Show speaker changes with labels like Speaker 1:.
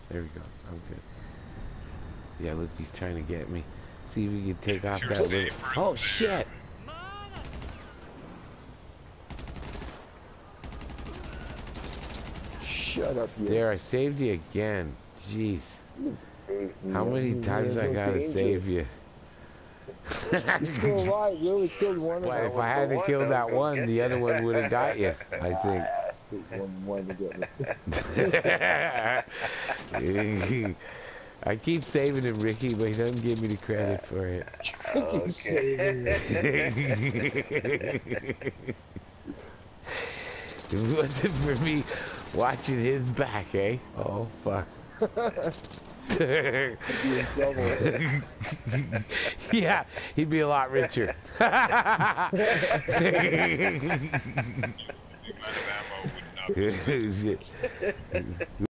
Speaker 1: There we go. I'm good. Yeah, look, he's trying to get me. See if we can take off that little... Oh, shit!
Speaker 2: Shut up, yes.
Speaker 1: There, I saved you again. Jeez.
Speaker 2: You saved me.
Speaker 1: How many times I gotta save you?
Speaker 2: You're still alive. You only killed one of them.
Speaker 1: Well, if I hadn't killed that one, the other one would have got you, I think.
Speaker 2: One to get me.
Speaker 1: I keep saving him, Ricky, but he doesn't give me the credit for it.
Speaker 2: I keep saving him.
Speaker 1: It wasn't for me watching his back, eh? Oh, fuck. Yeah, he'd be a lot richer. Shit.